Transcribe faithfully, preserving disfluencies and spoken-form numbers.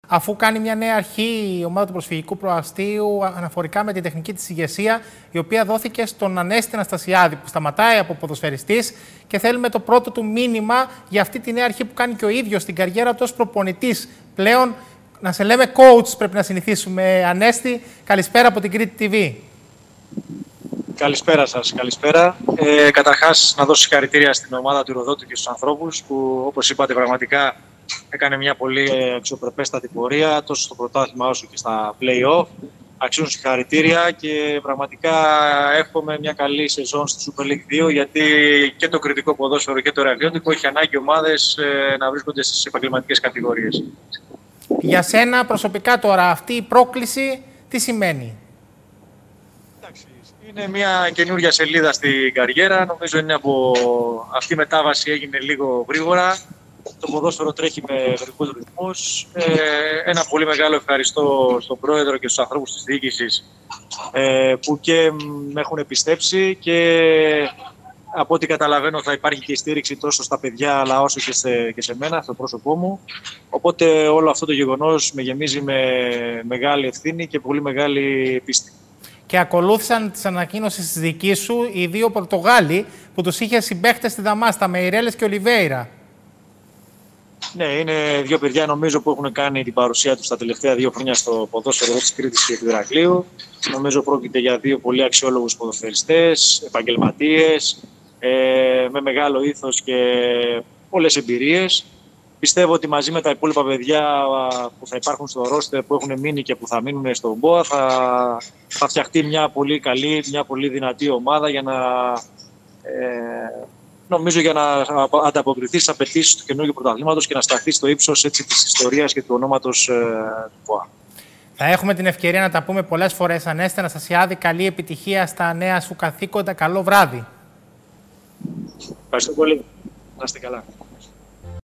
αφού κάνει μια νέα αρχή η ομάδα του Προσφυγικού Προαστίου αναφορικά με την τεχνική της ηγεσία, η οποία δόθηκε στον Ανέστη Αναστασιάδη, που σταματάει από ποδοσφαιριστής και θέλουμε το πρώτο του μήνυμα για αυτή τη νέα αρχή που κάνει και ο ίδιος στην καριέρα του ως προπονητής. Πλέον να σε λέμε coach πρέπει να συνηθίσουμε, Ανέστη. Καλησπέρα από την Κρήτη τι βι. Καλησπέρα σας, καλησπέρα. Ε, καταρχάς, να δώσω συγχαρητήρια στην ομάδα του Ηρωδότου και στους ανθρώπους που, όπως είπατε, πραγματικά έκανε μια πολύ αξιοπρεπέστατη πορεία τόσο στο πρωτάθλημα όσο και στα play-off. Αξίζουν συγχαρητήρια και πραγματικά εύχομαι μια καλή σεζόν στη Super League δύο, γιατί και το κριτικό ποδόσφαιρο και το ρεαλιώτικο έχει ανάγκη ομάδες ε, να βρίσκονται στις επαγγελματικές κατηγορίες. Για σένα προσωπικά τώρα αυτή η πρόκληση τι σημαίνει? Είναι μια καινούργια σελίδα στην καριέρα. Νομίζω είναι από αυτή η μετάβαση έγινε λίγο γρήγορα. Το ποδόσφαιρο τρέχει με γρήγορους ρυθμούς. Ε, ένα πολύ μεγάλο ευχαριστώ στον πρόεδρο και στους ανθρώπους της διοίκησης ε, που και με έχουν πιστέψει, και από ό,τι καταλαβαίνω θα υπάρχει και στήριξη τόσο στα παιδιά αλλά όσο και σε, και σε μένα, στο πρόσωπό μου. Οπότε όλο αυτό το γεγονός με γεμίζει με μεγάλη ευθύνη και πολύ μεγάλη πίστη. Και ακολούθησαν τις ανακοίνωσεις της δικής σου οι δύο Πορτογάλοι που τους είχε συμπαίχτες στη Δαμάστα, Μεϊρέλες και Ολιβέιρα. Ναι, είναι δύο παιδιά νομίζω που έχουν κάνει την παρουσία τους τα τελευταία δύο χρόνια στο ποδόσφαιρο της Κρήτης και του Ηρακλείου. Νομίζω πρόκειται για δύο πολύ αξιόλογους ποδοσφαιριστές, επαγγελματίες, ε, με μεγάλο ήθος και πολλές εμπειρίες. Πιστεύω ότι μαζί με τα υπόλοιπα παιδιά που θα υπάρχουν στο ρόστερ, που έχουν μείνει και που θα μείνουν στον ΜΠΟΑ, θα, θα φτιαχτεί μια πολύ καλή, μια πολύ δυνατή ομάδα για να, ε, νομίζω για να ανταποκριθεί στις απαιτήσεις του καινούργιου πρωταθλήματος και να σταθεί στο ύψος έτσι, της ιστορίας και του ονόματος ε, του ΜΠΟΑ. Θα έχουμε την ευκαιρία να τα πούμε πολλές φορές, Ανέστη Αναστασιάδη. Καλή επιτυχία στα νέα σου καθήκοντα. Καλό βράδυ. Ευχαριστώ πολύ. Να είστε καλά.